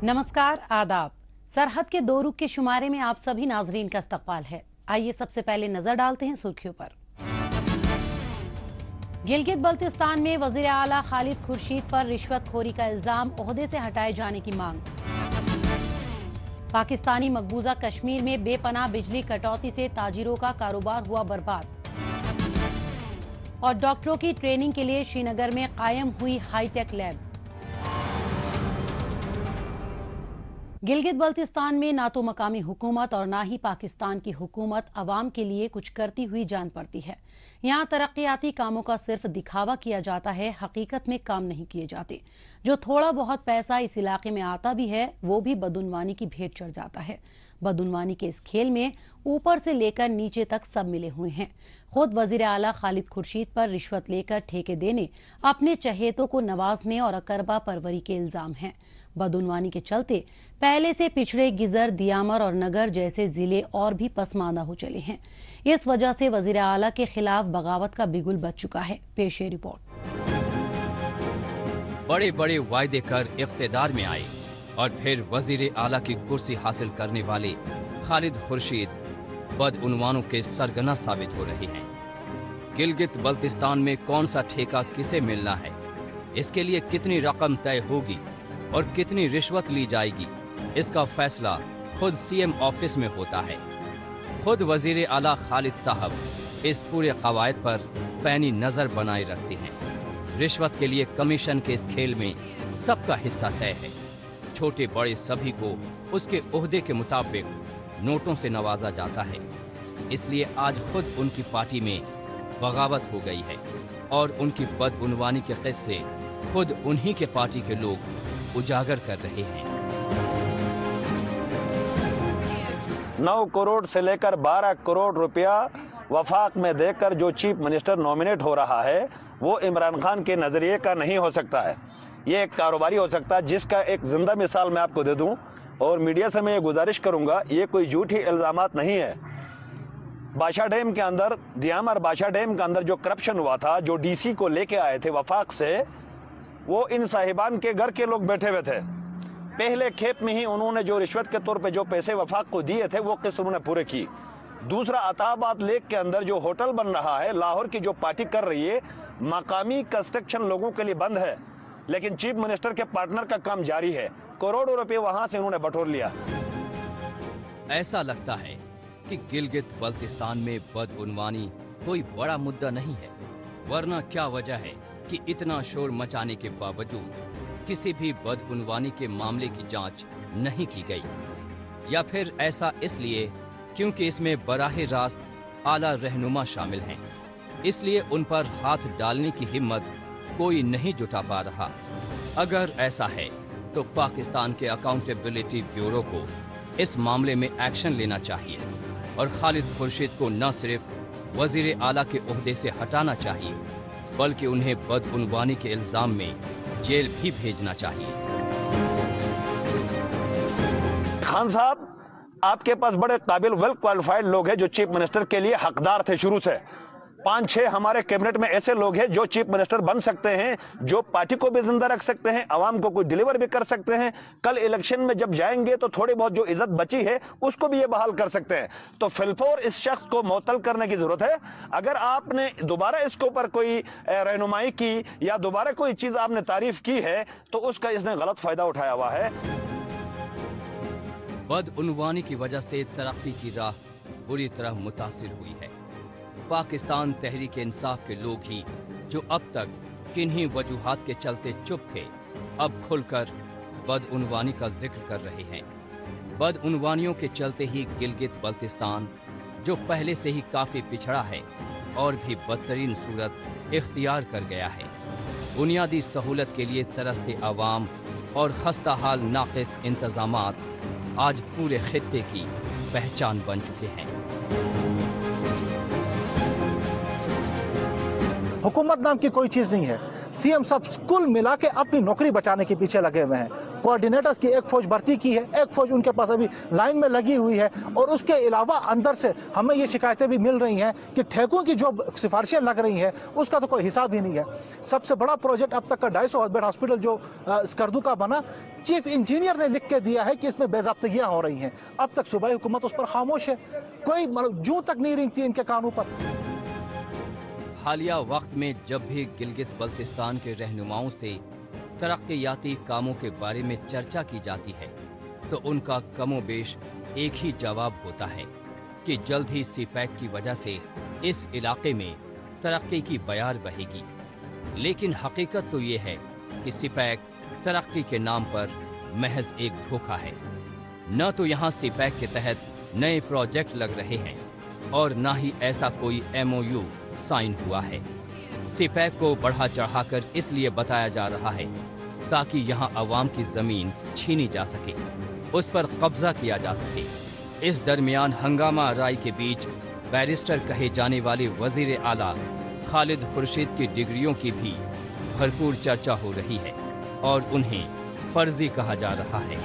नमस्कार, आदाब। सरहद के दो रुख के शुमारे में आप सभी नाजरीन का इस्तकबाल है। आइए सबसे पहले नजर डालते हैं सुर्खियों पर। गिलगित बल्तिस्तान में वजीर आला खालिद खुर्शीद पर रिश्वतखोरी का इल्जाम, ओहदे से हटाए जाने की मांग। पाकिस्तानी मकबूजा कश्मीर में बेपनाह बिजली कटौती से ताजिरों का कारोबार हुआ बर्बाद। और डॉक्टरों की ट्रेनिंग के लिए श्रीनगर में कायम हुई हाईटेक लैब। गिलगित बल्तिस्तान में ना तो मकामी हुकूमत और ना ही पाकिस्तान की हुकूमत अवाम के लिए कुछ करती हुई जान पड़ती है। यहाँ तरक्याती कामों का सिर्फ दिखावा किया जाता है, हकीकत में काम नहीं किए जाते। जो थोड़ा बहुत पैसा इस इलाके में आता भी है वो भी बदउनवानी की भेंट चढ़ जाता है। बदउनवानी के इस खेल में ऊपर से लेकर नीचे तक सब मिले हुए हैं। खुद वजीर आला खालिद खुर्शीद पर रिश्वत लेकर ठेके देने, अपने चहेतों को नवाजने और अकरबा परवरी के इल्जाम हैं। बदउनवानी के चलते पहले से पिछड़े गिजर, दियामर और नगर जैसे जिले और भी पसमानदा हो चले हैं। इस वजह से वजीर आला के खिलाफ बगावत का बिगुल बच चुका है। पेश है रिपोर्ट। बड़े बड़े वायदे कर इख्तिदार में आए और फिर वजीर आला की कुर्सी हासिल करने वाले खालिद खुर्शीद बदउनवानों के सरगना साबित हो रहे हैं। गिलगित बल्तिस्तान में कौन सा ठेका किसे मिलना है, इसके लिए कितनी रकम तय होगी और कितनी रिश्वत ली जाएगी, इसका फैसला खुद सीएम ऑफिस में होता है। खुद वजीर आला खालिद साहब इस पूरे कवायद पर पैनी नजर बनाए रखते हैं। रिश्वत के लिए कमीशन के इस खेल में सबका हिस्सा तय है। छोटे बड़े सभी को उसके ओहदे के मुताबिक नोटों से नवाजा जाता है। इसलिए आज खुद उनकी पार्टी में बगावत हो गई है और उनकी बदउनवानी के किस्से खुद उन्हीं के पार्टी के लोग उजागर कर रहे हैं। 9 करोड़ से लेकर 12 करोड़ रुपया वफाक में देकर जो चीफ मिनिस्टर नॉमिनेट हो रहा है वो इमरान खान के नजरिए का नहीं हो सकता है। ये एक कारोबारी हो सकता है, जिसका एक जिंदा मिसाल मैं आपको दे दूं और मीडिया से मैं ये गुजारिश करूंगा, ये कोई झूठी इल्जामात नहीं है। बादशाह डैम के अंदर, दियामर बादशाह डैम के अंदर जो करप्शन हुआ था, जो डीसी को लेके आए थे वफाक से, वो इन साहिबान के घर के लोग बैठे हुए थे। पहले खेप में ही उन्होंने जो रिश्वत के तौर पे जो पैसे वफाक को दिए थे वो किस्त उन्होंने पूरे की। दूसरा, अताबाद लेक के अंदर जो होटल बन रहा है, लाहौर की जो पार्टी कर रही है, मकामी कंस्ट्रक्शन लोगों के लिए बंद है, लेकिन चीफ मिनिस्टर के पार्टनर का काम जारी है। करोड़ों रुपए वहां से उन्होंने बटोर लिया। ऐसा लगता है कि गिलगित बल्तिस्तान में बदउनवानी कोई बड़ा मुद्दा नहीं है, वरना क्या वजह है कि इतना शोर मचाने के बावजूद किसी भी बदउनवानी के मामले की जांच नहीं की गई। या फिर ऐसा इसलिए क्योंकि इसमें बराह रास्त आला रहनुमा शामिल हैं, इसलिए उन पर हाथ डालने की हिम्मत कोई नहीं जुटा पा रहा। अगर ऐसा है तो पाकिस्तान के अकाउंटेबिलिटी ब्यूरो को इस मामले में एक्शन लेना चाहिए और खालिद खुर्शीद को न सिर्फ वजीर आला के ओहदे से हटाना चाहिए बल्कि उन्हें बदउनवानी के इल्जाम में जेल भी भेजना चाहिए। खान साहब, आपके पास बड़े काबिल, वेल क्वालिफाइड लोग हैं जो चीफ मिनिस्टर के लिए हकदार थे शुरू से। 5-6 हमारे कैबिनेट में ऐसे लोग हैं जो चीफ मिनिस्टर बन सकते हैं, जो पार्टी को भी जिंदा रख सकते हैं, आवाम को कोई डिलीवर भी कर सकते हैं। कल इलेक्शन में जब जाएंगे तो थोड़ी बहुत जो इज्जत बची है उसको भी ये बहाल कर सकते हैं। तो फिलफौर इस शख्स को मुअत्तल करने की जरूरत है। अगर आपने दोबारा इसके ऊपर कोई रहनुमाई की या दोबारा कोई चीज आपने तारीफ की है तो उसका इसने गलत फायदा उठाया हुआ है। बदउनवानी की वजह से तरक्की की राह बुरी तरह मुतासिर हुई है। पाकिस्तान तहरीक इंसाफ के लोग ही जो अब तक किन्हीं वजूहात के चलते चुप थे, अब खुलकर बदउनवानी का जिक्र कर रहे हैं। बदउनवानियों के चलते ही गिलगित बल्तिस्तान, जो पहले से ही काफी पिछड़ा है, और भी बदतरीन सूरत इख्तियार कर गया है। बुनियादी सहूलत के लिए तरसते आवाम और खस्ता हाल नाकिस इंतजामात आज पूरे खित्ते की पहचान बन चुके हैं। हुकूमत नाम की कोई चीज नहीं है। सीएम साहब कुल मिला के अपनी नौकरी बचाने के पीछे लगे हुए हैं। کوآرڈینیٹرز کی ایک فوج بھرتی کی ہے, ایک فوج ان کے پاس ابھی لائن میں لگی ہوئی ہے, اور اس کے علاوہ اندر سے ہمیں یہ شکایتیں بھی مل رہی ہیں کہ ٹھیکوں کی جو سفارشیں لگ رہی ہیں اس کا تو کوئی حساب ہی نہیں ہے. سب سے بڑا پروجیکٹ اب تک کا 250 بیڈ ہاسپٹل جو اسکردو کا بنا, چیف انجینئر نے لکھ کے دیا ہے کہ اس میں بے ضابطگیاں ہو رہی ہیں. اب تک صوبائی حکومت اس پر خاموش ہے, کوئی جوں تک نہیں رینگتی ان کے کانوں پر. حالیہ وقت میں جب بھی گلگت بلتستان کے رہنماؤں سے ترقیاتی کاموں کے بارے میں چرچا کی جاتی ہے تو ان کا کم و بیش ایک ہی جواب ہوتا ہے کہ جلد ہی سی پیک کی وجہ سے اس علاقے میں ترقی کی بیار بہے گی. لیکن حقیقت تو یہ ہے کہ سی پیک ترقی کے نام پر محض ایک دھوکہ ہے. نہ تو یہاں سی پیک کے تحت نئے پروجیکٹ لگ رہے ہیں اور نہ ہی ایسا کوئی MOU سائن ہوا ہے. سی پیک کو بڑھا چڑھا کر اس لیے بتایا جا رہا ہے تاکہ یہاں عوام کی زمین چھینی جا سکے, اس پر قبضہ کیا جا سکے. اس درمیان ہنگامہ آرائی کے بیچ بیرسٹر کہے جانے والے وزیر اعلیٰ خالد خورشید کی ڈگریوں کی بھی بھرپور چرچا ہو رہی ہے اور انہیں فرضی کہا جا رہا ہے.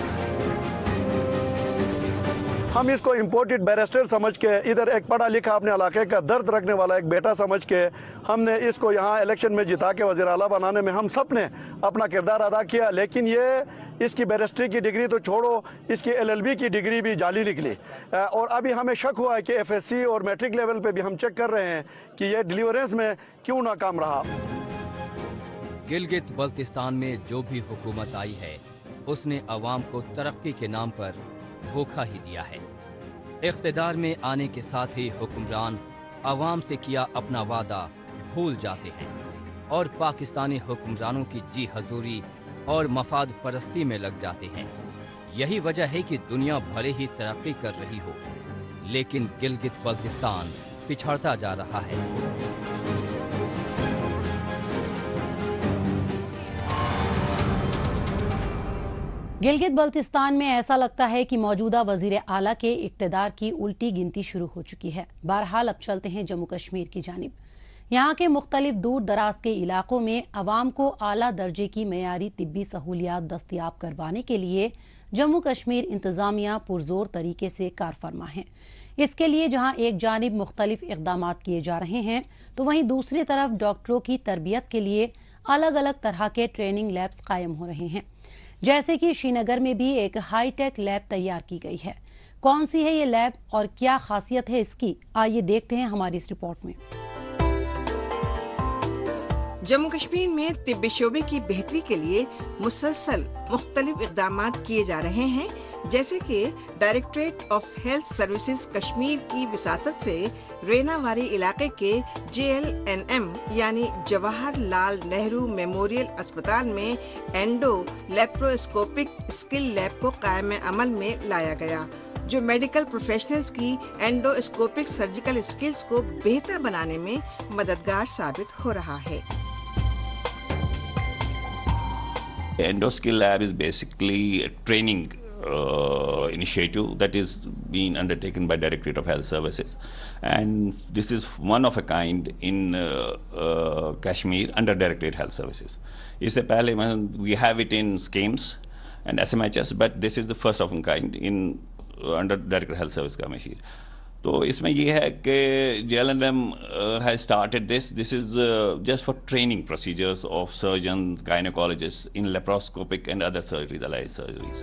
ہم اس کو امپورٹڈ بیرسٹر سمجھ کے, ادھر ایک پڑھا لکھا اپنے علاقے کا درد رکھنے والا ایک بیٹا سمجھ کے ہم نے اس کو یہاں الیکشن میں جتا کے وزیر اعلیٰ بنانے میں ہم سب نے اپنا کردار ادا کیا. لیکن یہ اس کی بیرسٹری کی ڈگری تو چھوڑو, اس کی LLB کی ڈگری بھی جعلی نکلی. اور ابھی ہمیں شک ہوا ہے کہ FSC اور میٹرک لیول پہ بھی ہم چیک کر رہے ہیں کہ یہ ڈیلیورنس میں کیوں ناکام رہا. گلگت بلتستان میں جو بھی حکومت آئی ہے اس نے عوام کو ترقی کے نام پر دھوکہ ہی دیا ہے. اقتدار میں آنے کے ساتھ ہی حکمران عوام سے کیا اپنا وعدہ بھول جاتے ہیں اور پاکستانی حکمرانوں کی جی حضوری اور مفاد پرستی میں لگ جاتے ہیں. یہی وجہ ہے کہ دنیا بھلے ہی ترقی کر رہی ہو لیکن گلگت بلتستان پچھڑتا جا رہا ہے. گلگت بلتستان میں ایسا لگتا ہے کہ موجودہ وزیر اعلیٰ کے اقتدار کی الٹی گنتی شروع ہو چکی ہے. بہرحال اب چلتے ہیں جموں کشمیر کی جانب. یہاں کے مختلف دور دراز کے علاقوں میں عوام کو اعلیٰ درجے کی معیاری طبی سہولیات دستیاب کروانے کے لیے جموں کشمیر انتظامیہ پرزور طریقے سے کار فرما ہے. اس کے لیے جہاں ایک جانب مختلف اقدامات کیے جا رہے ہیں تو وہیں دوسری طرف ڈاکٹروں کی تربیت کے لیے الگ الگ طرح کے ٹریننگ لیبز قائم ہو رہے ہیں. جیسے کہ شری نگر میں بھی ایک ہائی ٹیک لیب تیار کی گئی ہے. کون سی ہے یہ لیب اور کیا خاصیت ہے اس کی, آئیے دیکھتے ہیں ہماری اس رپورٹ میں. جموں کشمیر میں طبی شعبے کی بہتری کے لیے مسلسل مختلف اقدامات کیے جا رہے ہیں, جیسے کہ directorate of health services Kashmir کی وساطت سے رینا واری علاقے کے JLNM یعنی جواہر لال نہرو میموریل اسپتال میں اینڈو لیپروسکوپک اسکل لیب کو قائم عمل میں لایا گیا, جو میڈیکل پروفیشنلز کی اینڈوسکوپک سرجیکل اسکلز کو بہتر بنانے میں مددگار ثابت ہو رہا ہے. Endoskill Lab is basically a training initiative that is being undertaken by Directorate of Health Services, and this is one of a kind in Kashmir under Directorate Health Services. इससे पहले we have it in schemes and SMHS, but this is the first of a kind in under Directorate Health Service Kashmir. تو اس میں یہ ہے کہ JLNM has started this is just for training procedures of surgeons, gynecologists in laparoscopic and other surgeries, allied surgeries.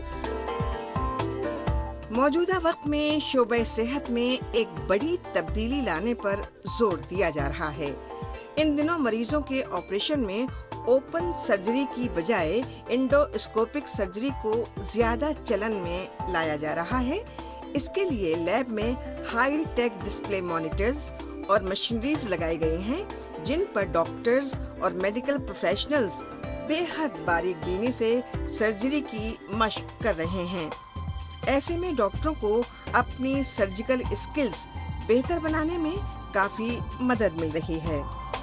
موجودہ وقت میں شعبہ صحت میں ایک بڑی تبدیلی لانے پر زور دیا جا رہا ہے. ان دنوں مریضوں کے آپریشن میں اوپن سرجری کی بجائے انڈوسکوپک سرجری کو زیادہ چلن میں لایا جا رہا ہے. اس کے لیے لیب میں ہائی ٹیک ڈسپلے مانیٹرز اور مشینریز لگائے گئے ہیں, جن پر ڈاکٹرز اور میڈیکل پروفیشنلز بے حد باریک بینی سے سرجری کی مشق کر رہے ہیں. ایسے میں ڈاکٹروں کو اپنی سرجیکل اسکلز بہتر بنانے میں کافی مدد مل رہی ہے.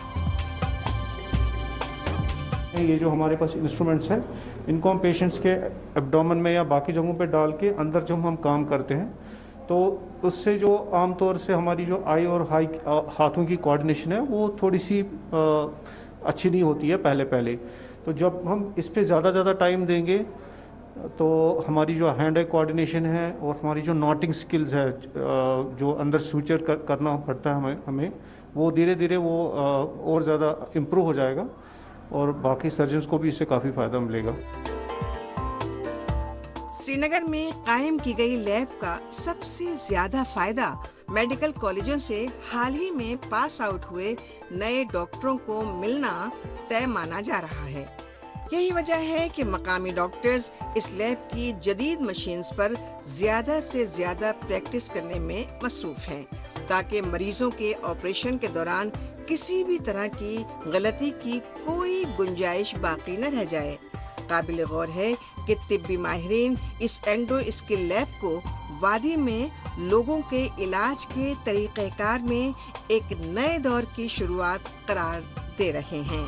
یہ جو ہمارے پاس انسٹرومنٹس ہیں, ان کو ہم پیشنٹس کے ایبڈومن میں یا باقی جگہوں پہ ڈال کے اندر جب ہم کام کرتے ہیں تو اس سے جو عام طور سے ہماری جو آئی اور ہاتھوں کی کوآرڈینیشن ہے وہ تھوڑی سی اچھی نہیں ہوتی ہے پہلے. تو جب ہم اس پہ زیادہ ٹائم دیں گے तो हमारी जो हैंड आई कोऑर्डिनेशन है और हमारी जो नॉटिंग स्किल्स है, जो अंदर सूचर करना पड़ता है हमें वो धीरे धीरे वो और ज़्यादा इम्प्रूव हो जाएगा और बाकी सर्जन्स को भी इससे काफ़ी फ़ायदा मिलेगा। श्रीनगर में कायम की गई लैब का सबसे ज्यादा फायदा मेडिकल कॉलेजों से हाल ही में पास आउट हुए नए डॉक्टरों को मिलना तय माना जा रहा है। यही वजह है कि मकामी डॉक्टर्स इस लैब की जदीद मशीन्स पर ज्यादा से ज्यादा प्रैक्टिस करने में मसरूफ हैं, ताकि मरीजों के ऑपरेशन के दौरान किसी भी तरह की गलती की कोई गुंजाइश बाकी न रह जाए। काबिल गौर है कि तिब्बी माहिरीन इस एंडो स्किल लैब को वादी में लोगों के इलाज के तरीक़ेकार में एक नए दौर की शुरुआत करार दे रहे हैं।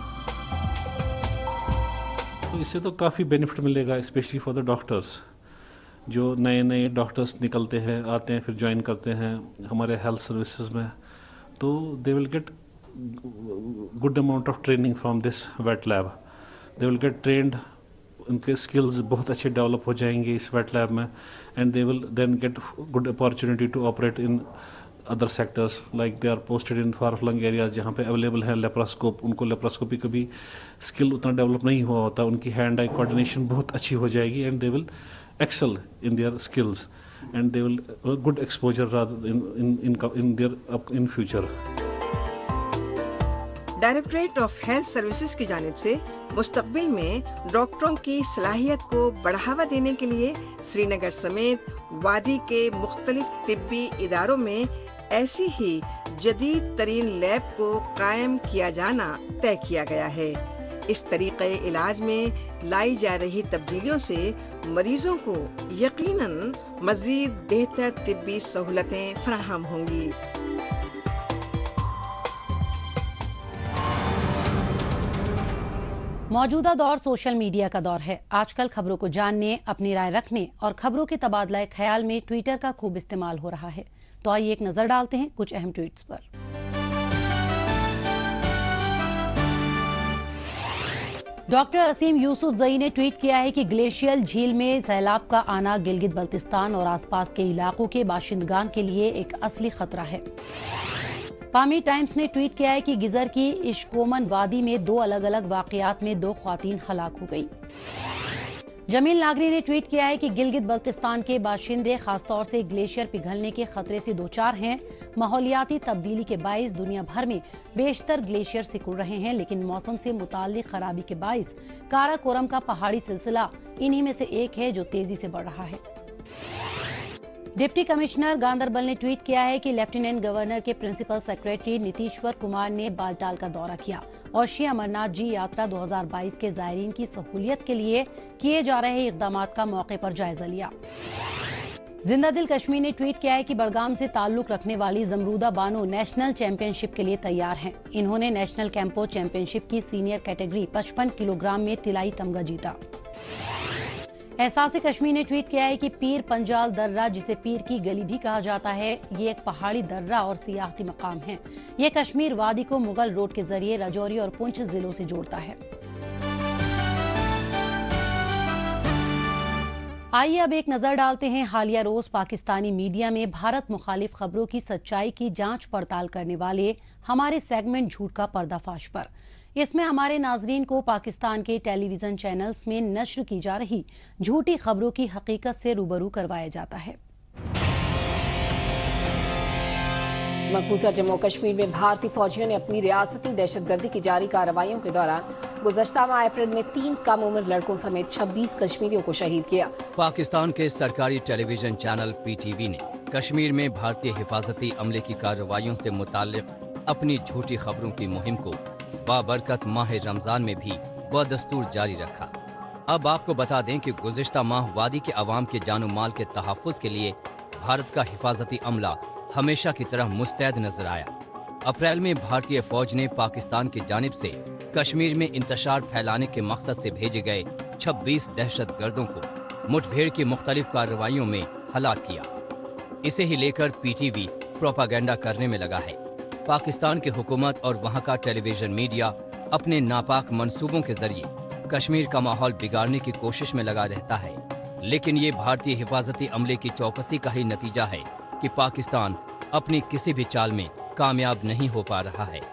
तो इससे तो काफ़ी बेनिफिट मिलेगा, स्पेशली फॉर द डॉक्टर्स। जो नए नए डॉक्टर्स निकलते हैं, आते हैं, फिर ज्वाइन करते हैं हमारे हेल्थ सर्विसेज में, तो they will get good amount of training from this wet lab. They will get trained, उनके स्किल्स बहुत अच्छे डेवलप हो जाएंगे इस वेट लैब में, and they will then get good opportunity to operate in other sectors like they are posted in far flung areas जहाँ पे available है लेप्रोस्कोप। उनको लेप्रोस्कोपी कभी स्किल उतना डेवलप नहीं हुआ होता, उनकी हैंड आई कोऑर्डिनेशन बहुत अच्छी हो जाएगी and they will excel in their skills and they will good exposure rather in future. Directorate of health services की जानिब से मुस्तकबिल में डॉक्टरों की सलाहियत को बढ़ावा देने के लिए श्रीनगर समेत वादी के मुख्तलिफ तिब्बी इदारों में ऐसी ही जदीद तरीन लैब को कायम किया जाना तय किया गया है। इस तरीक़े इलाज में लाई जा रही तब्दीलियों से मरीजों को यकीनन मजीद बेहतर तिब्बी सहूलतें फराहम होंगी। मौजूदा दौर सोशल मीडिया का दौर है। आजकल खबरों को जानने, अपनी राय रखने और खबरों के तबादला ख्याल में ट्विटर का खूब इस्तेमाल हो रहा है। तो आइए एक नजर डालते हैं कुछ अहम ट्वीट्स पर। डॉक्टर असीम यूसुफ जई ने ट्वीट किया है कि ग्लेशियल झील में सैलाब का आना गिलगित बल्तिस्तान और आसपास के इलाकों के बाशिंदगान के लिए एक असली खतरा है। पामी टाइम्स ने ट्वीट किया है कि गिजर की इश्कोमन वादी में 2 अलग अलग वाकयात में 2 ख्वातीन हलाक हो गई। जमील नागरी ने ट्वीट किया है कि गिलगित बल्तिस्तान के बाशिंदे खासतौर से ग्लेशियर पिघलने के खतरे से दोचार हैं। माहौलियाती तब्दीली के बाइस दुनिया भर में बेशतर ग्लेशियर सिकुड़ रहे हैं, लेकिन मौसम से मुताल्लिक खराबी के बाइस काराकोरम का पहाड़ी सिलसिला इन्हीं में से एक है जो तेजी से बढ़ रहा है। डिप्टी कमिश्नर गांदरबल ने ट्वीट किया है कि लेफ्टिनेंट गवर्नर के प्रिंसिपल सेक्रेटरी नीतीश्वर कुमार ने बालटाल का दौरा किया और श्री अमरनाथ जी यात्रा 2022 के जायरीन की सहूलियत के लिए किए जा रहे इकदामात का मौके पर जायजा लिया। जिंदा दिल कश्मीर ने ट्वीट किया है कि बड़गाम से ताल्लुक रखने वाली जमरूदा बानो नेशनल चैंपियनशिप के लिए तैयार हैं। इन्होंने नेशनल कैंपो चैंपियनशिप की सीनियर कैटेगरी 55 किलोग्राम में तिलाई तमगा जीता। एहसास कश्मीर ने ट्वीट किया है कि पीर पंजाल दर्रा, जिसे पीर की गली भी कहा जाता है, ये एक पहाड़ी दर्रा और सियाहती मकाम है। ये कश्मीर वादी को मुगल रोड के जरिए राजौरी और पुंछ जिलों से जोड़ता है। आइए अब एक नजर डालते हैं हालिया रोज पाकिस्तानी मीडिया में भारत मुखालिफ खबरों की सच्चाई की जांच पड़ताल करने वाले हमारे सेगमेंट झूठ का पर्दाफाश पर। इसमें हमारे नाजरीन को पाकिस्तान के टेलीविजन चैनल्स में नश्र की जा रही झूठी खबरों की हकीकत से रूबरू करवाया जाता है। मकबूजा जम्मू कश्मीर में भारतीय फौजियों ने अपनी रियासती दहशतगर्दी की जारी कार्रवाइयों के दौरान गुज़श्ता माह अप्रैल में 3 कम उम्र लड़कों समेत 26 कश्मीरियों को शहीद किया। पाकिस्तान के सरकारी टेलीविजन चैनल PTV ने कश्मीर में भारतीय हिफाजती अमले की कार्रवाइयों से मुताल्लिक अपनी झूठी खबरों की मुहिम को बाबरकत माह रमजान में भी बदस्तूर जारी रखा। अब आपको बता दें कि गुज़िश्ता माह वादी के अवाम के जानो माल के तहफ़्फ़ुज़ के लिए भारत का हिफाजती अमला हमेशा की तरह मुस्तैद नजर आया। अप्रैल में भारतीय फौज ने पाकिस्तान की जानिब से कश्मीर में इंतशार फैलाने के मकसद से भेजे गए 26 दहशतगर्दों को मुठभेड़ की मुख्तलिफ कार्रवाइयों में हलाक किया। इसे ही लेकर PTV प्रोपागेंडा करने में लगा है। पाकिस्तान की हुकूमत और वहां का टेलीविजन मीडिया अपने नापाक मंसूबों के जरिए कश्मीर का माहौल बिगाड़ने की कोशिश में लगा रहता है। लेकिन ये भारतीय हिफाजती अमले की चौकसी का ही नतीजा है कि पाकिस्तान अपनी किसी भी चाल में कामयाब नहीं हो पा रहा है।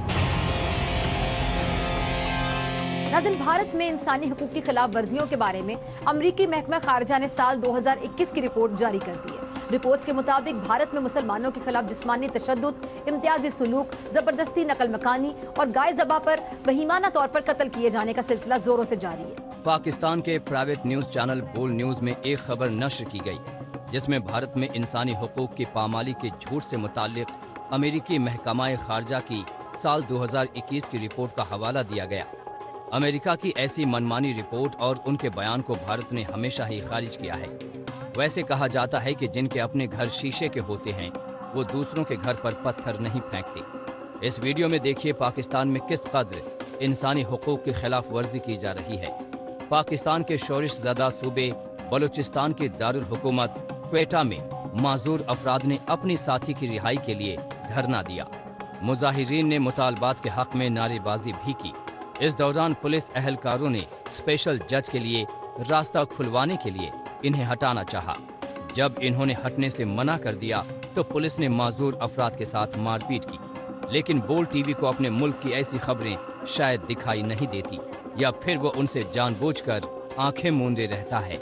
नाज़रीन, भारत में इंसानी हुकूक की खिलाफ वर्जियों के बारे में अमरीकी महकमा खारजा ने साल 2021 की रिपोर्ट जारी कर दी है। रिपोर्ट्स के मुताबिक भारत में मुसलमानों के खिलाफ जिस्मानी तशद्दुद, इम्तियाजी सुलूक, जबरदस्ती नकल मकानी और गाय ज़बा पर बहीमाना तौर पर कत्ल किए जाने का सिलसिला जोरों से जारी है। पाकिस्तान के private news channel Bol news में एक खबर नश्र की गई जिसमें भारत में इंसानी हुकूक की पामाली के झूठ से मुताल्लिक अमेरिकी महकमा खारजा की साल 2021 की रिपोर्ट का हवाला दिया गया। अमेरिका की ऐसी मनमानी रिपोर्ट और उनके बयान को भारत ने हमेशा ही खारिज किया है। वैसे कहा जाता है कि जिनके अपने घर शीशे के होते हैं वो दूसरों के घर पर पत्थर नहीं फेंकते। इस वीडियो में देखिए पाकिस्तान में किस कदर इंसानी हुकूक की खिलाफ वर्जी की जा रही है। पाकिस्तान के शोरिश ज़दा सूबे बलूचिस्तान की दारुल हुकूमत क्वेटा में माजूर अफराद ने अपनी साथी की रिहाई के लिए धरना दिया। मुजाहिरीन ने मुतालबात के हक में नारेबाजी भी की। इस दौरान पुलिस एहलकारों ने स्पेशल जज के लिए रास्ता खुलवाने के लिए इन्हें हटाना चाहा। जब इन्होंने हटने से मना कर दिया तो पुलिस ने माजूर अफराद के साथ मारपीट की। लेकिन बोल टीवी को अपने मुल्क की ऐसी खबरें शायद दिखाई नहीं देती या फिर वो उनसे जानबूझकर आंखें मूंदे रहता है।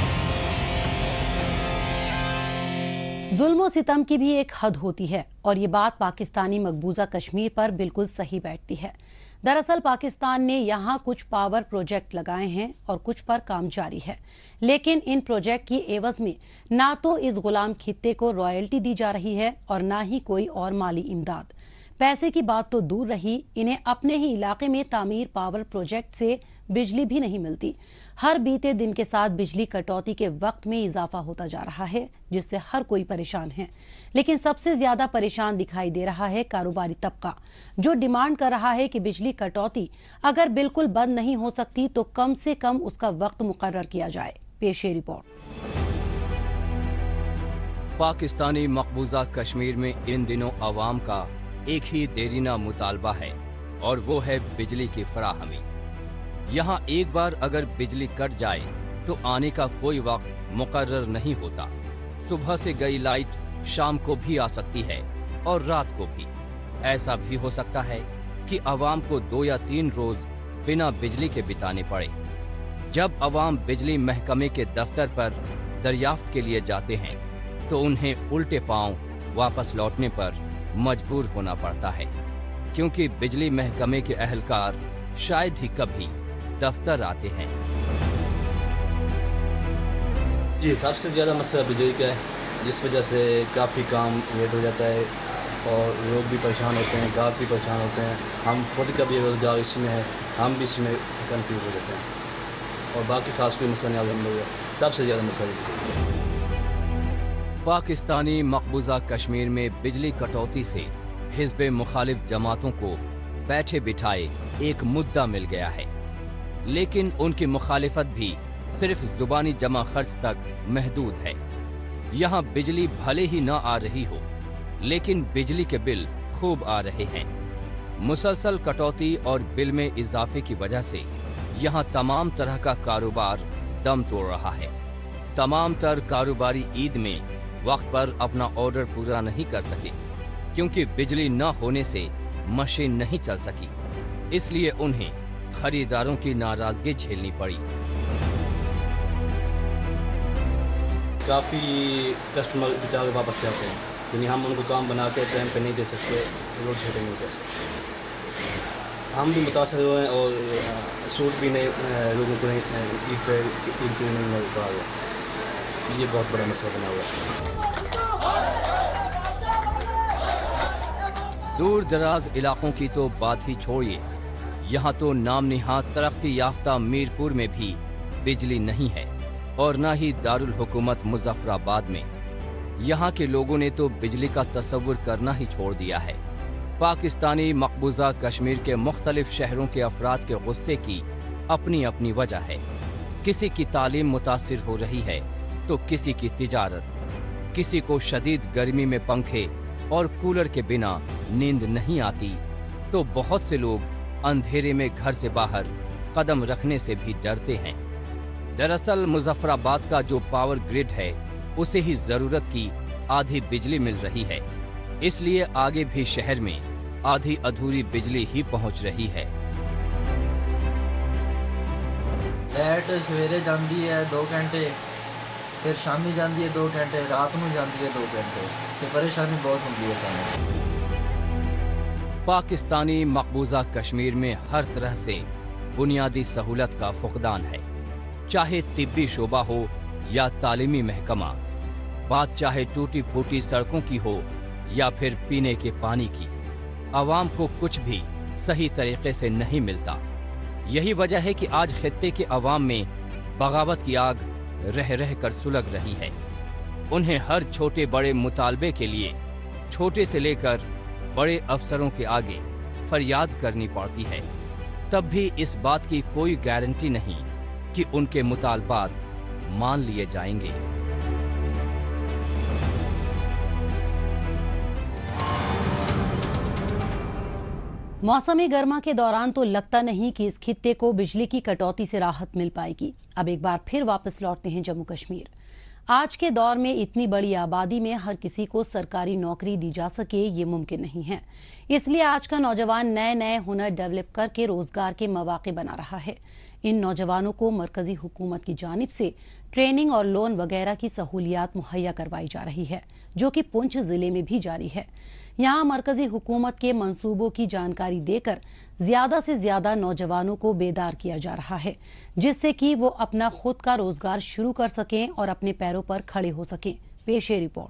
जुल्म और सितम की भी एक हद होती है और ये बात पाकिस्तानी मकबूजा कश्मीर पर बिल्कुल सही बैठती है। दरअसल पाकिस्तान ने यहाँ कुछ पावर प्रोजेक्ट लगाए हैं और कुछ पर काम जारी है, लेकिन इन प्रोजेक्ट की एवज में ना तो इस गुलाम खित्ते को रॉयल्टी दी जा रही है और ना ही कोई और माली इमदाद। पैसे की बात तो दूर रही, इन्हें अपने ही इलाके में तामीर पावर प्रोजेक्ट से बिजली भी नहीं मिलती। हर बीते दिन के साथ बिजली कटौती के वक्त में इजाफा होता जा रहा है, जिससे हर कोई परेशान है। लेकिन सबसे ज्यादा परेशान दिखाई दे रहा है कारोबारी तबका, जो डिमांड कर रहा है कि बिजली कटौती अगर बिल्कुल बंद नहीं हो सकती तो कम से कम उसका वक्त मुकर्रर किया जाए। पेश है रिपोर्ट। पाकिस्तानी मकबूजा कश्मीर में इन दिनों अवाम का एक ही देरीना मुतालबा है और वो है बिजली की फराहमी। यहाँ एक बार अगर बिजली कट जाए तो आने का कोई वक्त मुकर्रर नहीं होता। सुबह से गई लाइट शाम को भी आ सकती है और रात को भी। ऐसा भी हो सकता है कि अवाम को 2 या 3 रोज बिना बिजली के बिताने पड़े। जब अवाम बिजली महकमे के दफ्तर पर दरियाफ्त के लिए जाते हैं तो उन्हें उल्टे पांव वापस लौटने पर मजबूर होना पड़ता है, क्योंकि बिजली महकमे के अहलकार शायद ही कभी दफ्तर आते हैं। जी, सबसे ज्यादा मसला बिजली का है, जिस वजह से काफी काम लेट हो जाता है और लोग भी परेशान होते हैं, गाहक भी परेशान होते हैं। हम खुद का भी रोजगार इसमें है, हम भी इसमें कंफ्यूज हो जाते हैं और बाकी खास कोई मसला नहीं। हम लोग सबसे ज्यादा मसला पाकिस्तानी मकबूजा कश्मीर में बिजली कटौती से हिज़्ब मुखालिफ जमातों को बैठे बिठाए एक मुद्दा मिल गया है, लेकिन उनकी मुखालिफत भी सिर्फ जुबानी जमा खर्च तक महदूद है। यहाँ बिजली भले ही न आ रही हो, लेकिन बिजली के बिल खूब आ रहे हैं। मुसलसल कटौती और बिल में इजाफे की वजह से यहाँ तमाम तरह का कारोबार दम तोड़ रहा है। तमाम तर कारोबारी ईद में वक्त पर अपना ऑर्डर पूरा नहीं कर सके, क्योंकि बिजली न होने से मशीन नहीं चल सकी। इसलिए उन्हें खरीदारों की नाराजगी झेलनी पड़ी। काफी कस्टमर बेचारे वापस जाते हैं, यानी हम उनको काम बना के टाइम पे नहीं दे सकते, लोड शेडिंग नहीं दे सकते। हम भी मुतासर हुए हैं और सूट भी नहीं लोगों को ईद पे नहीं मिल पा रहा। ये बहुत बड़ा मसला बना हुआ है। दूर दराज इलाकों की तो बात ही छोड़िए, यहाँ तो नाम निहाद तरक्की याफ्ता मीरपुर में भी बिजली नहीं है और न ही दारुल हुकूमत मुजफ्फराबाद में। यहाँ के लोगों ने तो बिजली का तस्वुर करना ही छोड़ दिया है। पाकिस्तानी मकबूजा कश्मीर के मुख्तलिफ शहरों के अफराद के गुस्से की अपनी अपनी वजह है। किसी की तालीम मुतासिर हो रही है तो किसी की तिजारत, किसी को शदीद गर्मी में पंखे और कूलर के बिना नींद नहीं आती, तो बहुत से लोग अंधेरे में घर से बाहर कदम रखने से भी डरते हैं। दरअसल मुजफ्फराबाद का जो पावर ग्रिड है उसे ही जरूरत की आधी बिजली मिल रही है, इसलिए आगे भी शहर में आधी अधूरी बिजली ही पहुंच रही है। लाइट सवेरे जाती है 2 घंटे, फिर शामी जाती है 2 घंटे, रात में जाती है 2 घंटे, तो परेशानी बहुत होती है सामने। पाकिस्तानी मकबूजा कश्मीर में हर तरह से बुनियादी सहूलत का फुकदान है, चाहे तिब्बी शोबा हो या तालीमी महकमा, बात चाहे टूटी फूटी सड़कों की हो या फिर पीने के पानी की। आवाम को कुछ भी सही तरीके से नहीं मिलता। यही वजह है कि आज खित्ते के अवाम में बगावत की आग रह रह कर सुलग रही है। उन्हें हर छोटे बड़े मुतालबे के लिए छोटे से लेकर बड़े अफसरों के आगे फरियाद करनी पड़ती है, तब भी इस बात की कोई गारंटी नहीं कि उनके मुतालबात मान लिए जाएंगे। मौसमी गर्मा के दौरान तो लगता नहीं कि इस खित्ते को बिजली की कटौती से राहत मिल पाएगी। अब एक बार फिर वापस लौटते हैं जम्मू कश्मीर। आज के दौर में इतनी बड़ी आबादी में हर किसी को सरकारी नौकरी दी जा सके ये मुमकिन नहीं है, इसलिए आज का नौजवान नए नए हुनर डेवलप करके रोजगार के मौके बना रहा है। इन नौजवानों को मरकजी हुकूमत की जानिब से ट्रेनिंग और लोन वगैरह की सहूलियात मुहैया करवाई जा रही है, जो कि पुंछ जिले में भी जारी है। यहाँ मरकजी हुकूमत के मंसूबों की जानकारी देकर ज्यादा से ज्यादा नौजवानों को बेदार किया जा रहा है, जिससे कि वो अपना खुद का रोजगार शुरू कर सकें और अपने पैरों पर खड़े हो सकें। पेश है रिपोर्ट।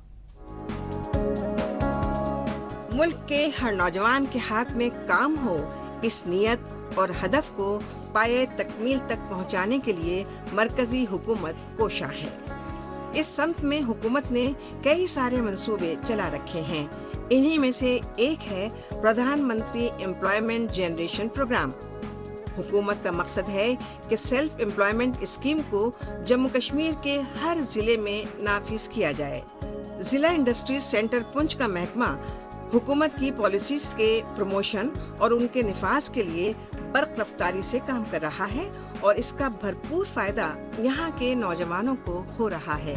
मुल्क के हर नौजवान के हाथ में काम हो, इस नियत और हदफ को पाए तकमील तक पहुंचाने के लिए मरकजी हुकूमत कोशा है। इस सम्त में हुकूमत ने कई सारे मंसूबे चला रखे हैं। इन्हीं में से एक है प्रधानमंत्री एम्प्लॉयमेंट जनरेशन प्रोग्राम। हुकूमत का मकसद है कि सेल्फ एम्प्लॉयमेंट स्कीम को जम्मू कश्मीर के हर जिले में नाफिज किया जाए। जिला इंडस्ट्रीज सेंटर पुंछ का महकमा हुकूमत की पॉलिसीज के प्रमोशन और उनके निफाज के लिए बर्क रफ्तारी से काम कर रहा है और इसका भरपूर फायदा यहाँ के नौजवानों को हो रहा है।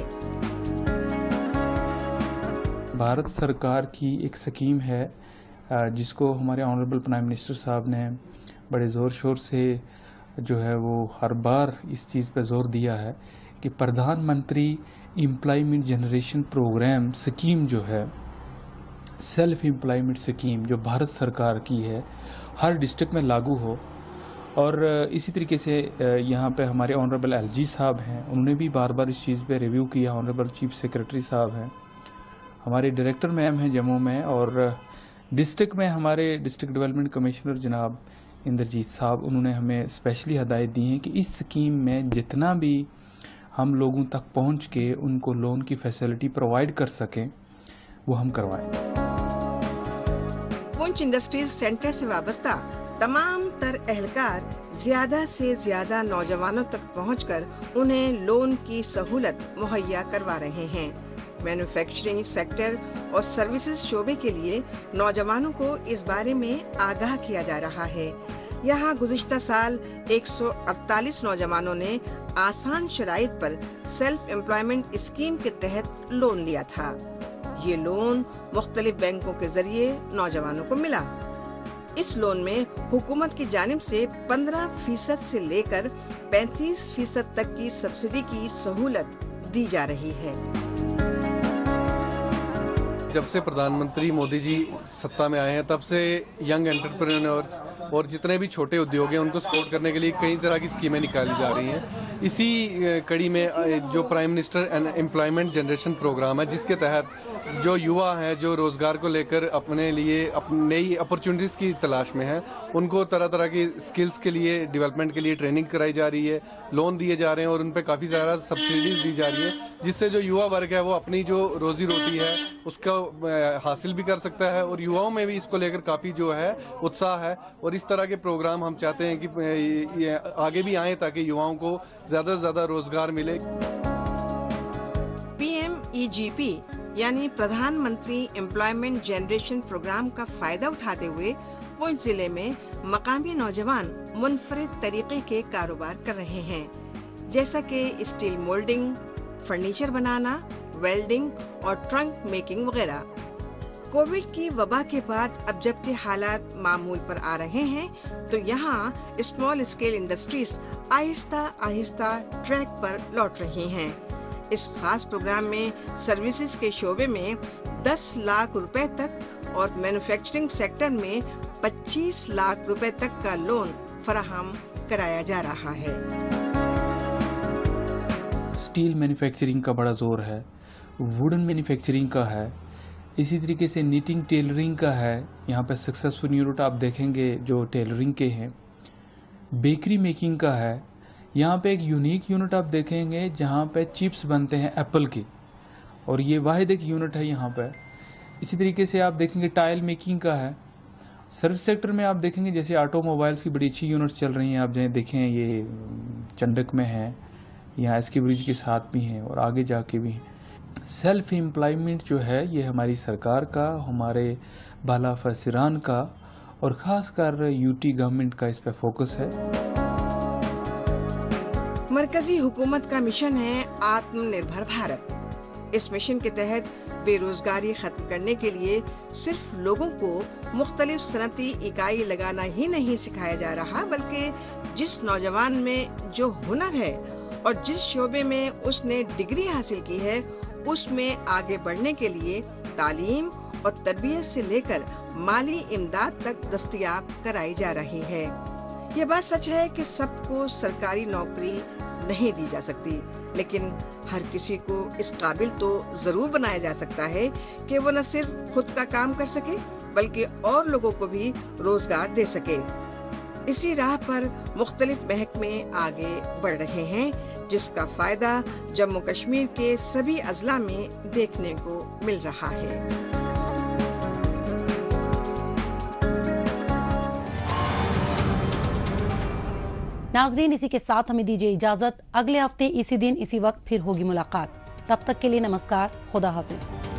भारत सरकार की एक स्कीम है जिसको हमारे ऑनरेबल प्राइम मिनिस्टर साहब ने बड़े ज़ोर शोर से जो है वो हर बार इस चीज़ पर जोर दिया है कि प्रधानमंत्री एम्प्लॉयमेंट जनरेशन प्रोग्राम स्कीम जो है, सेल्फ एम्प्लॉयमेंट स्कीम जो भारत सरकार की है, हर डिस्ट्रिक्ट में लागू हो। और इसी तरीके से यहाँ पे हमारे ऑनरेबल एलजी साहब हैं, उन्होंने भी बार बार इस चीज़ पे रिव्यू किया। ऑनरेबल चीफ सेक्रेटरी साहब हैं, हमारे डायरेक्टर मैम हैं जम्मू में, और डिस्ट्रिक्ट में हमारे डिस्ट्रिक्ट डेवलपमेंट कमिश्नर जनाब इंद्रजीत साहब, उन्होंने हमें स्पेशली हदायत दी है कि इस स्कीम में जितना भी हम लोगों तक पहुंच के उनको लोन की फैसिलिटी प्रोवाइड कर सकें वो हम करवाएं। पुंछ इंडस्ट्रीज सेंटर से वाबस्ता तमाम तर एहलकार ज्यादा से ज्यादा नौजवानों तक पहुंचकर उन्हें लोन की सहूलत मुहैया करवा रहे हैं। मैन्युफैक्चरिंग सेक्टर और सर्विसेज शोबे के लिए नौजवानों को इस बारे में आगाह किया जा रहा है। यहाँ गुज़िश्ता साल 148 नौजवानों ने आसान शराइत पर सेल्फ एम्प्लॉयमेंट स्कीम के तहत लोन लिया था। ये लोन मुख्तलिफ बैंकों के जरिए नौजवानों को मिला। इस लोन में हुकूमत की जानिब से 15% से लेकर 35% तक की सब्सिडी की सहूलत दी जा रही है। जब से प्रधानमंत्री मोदी जी सत्ता में आए हैं तब से यंग एंटरप्रेन्योर्स और जितने भी छोटे उद्योग हैं उनको सपोर्ट करने के लिए कई तरह की स्कीमें निकाली जा रही हैं। इसी कड़ी में जो prime minister employment generation programme है, जिसके तहत जो युवा हैं जो रोजगार को लेकर अपने लिए नई अपॉर्चुनिटीज की तलाश में हैं, उनको तरह तरह की स्किल्स के लिए डेवलपमेंट के लिए ट्रेनिंग कराई जा रही है, लोन दिए जा रहे हैं और उन पर काफी ज्यादा सब्सिडीज दी जा रही है, जिससे जो युवा वर्ग है वो अपनी जो रोजी रोटी है उसका हासिल भी कर सकता है और युवाओं में भी इसको लेकर काफी जो है उत्साह है। और इस तरह के प्रोग्राम हम चाहते हैं कि ये आगे भी आए ताकि युवाओं को ज्यादा से ज्यादा रोजगार मिले। PMEGP यानी प्रधानमंत्री एम्प्लॉयमेंट जनरेशन प्रोग्राम का फायदा उठाते हुए पुंछ जिले में मकामी नौजवान मुनफरिद तरीके के कारोबार कर रहे हैं। जैसा कि स्टील मोल्डिंग, फर्नीचर बनाना, वेल्डिंग और ट्रंक मेकिंग वगैरह। कोविड की वबा के बाद अब जबकि हालात मामूल पर आ रहे हैं, तो यहाँ small scale industries Aahista Aahista track पर लौट रही हैं। इस खास प्रोग्राम में सर्विसेज के शोबे में 10 लाख रुपए तक और मैन्युफैक्चरिंग सेक्टर में 25 लाख रुपए तक का लोन फराहम कराया जा रहा है। स्टील मैन्युफैक्चरिंग का बड़ा जोर है, वुडन मैन्युफैक्चरिंग का है, इसी तरीके से नीटिंग टेलरिंग का है। यहाँ पे सक्सेसफुल यूनिट आप देखेंगे जो टेलरिंग के हैं। बेकरी मेकिंग का है। यहाँ पे एक यूनिक यूनिट आप देखेंगे जहाँ पे चिप्स बनते हैं एप्पल की, और ये वाहिद एक यूनिट है यहाँ पे। इसी तरीके से आप देखेंगे टाइल मेकिंग का है। सर्विस सेक्टर में आप देखेंगे जैसे ऑटोमोबाइल्स की बड़ी अच्छी यूनिट्स चल रही हैं। आप जहाँ देखें ये चंडक में है, यहाँ एसके ब्रिज के साथ भी हैं और आगे जाके भी हैं। सेल्फ एम्प्लॉयमेंट जो है ये हमारी सरकार का, हमारे बाला फसीरान का और खासकर यूटी गवर्नमेंट का इस पे फोकस है। मरकजी हुकूमत का मिशन है आत्मनिर्भर भारत। इस मिशन के तहत बेरोजगारी खत्म करने के लिए सिर्फ लोगों को मुख्तलिफ सनती इकाई लगाना ही नहीं सिखाया जा रहा, बल्कि जिस नौजवान में जो हुनर है और जिस शोबे में उसने डिग्री हासिल की है, उसमें आगे बढ़ने के लिए तालीम और तरबियत से लेकर माली इमदाद तक दस्तयाब कराई जा रही है। ये बात सच है कि सबको सरकारी नौकरी नहीं दी जा सकती, लेकिन हर किसी को इस काबिल तो जरूर बनाया जा सकता है कि वो न सिर्फ खुद का काम कर सके बल्कि और लोगों को भी रोजगार दे सके। इसी राह पर मुख्तलिफ महकमे आगे बढ़ रहे हैं, जिसका फायदा जम्मू कश्मीर के सभी अजला में देखने को मिल रहा है। नाजरीन, इसी के साथ हमें दीजिए इजाजत। अगले हफ्ते इसी दिन इसी वक्त फिर होगी मुलाकात। तब तक के लिए नमस्कार, खुदा हाफिज।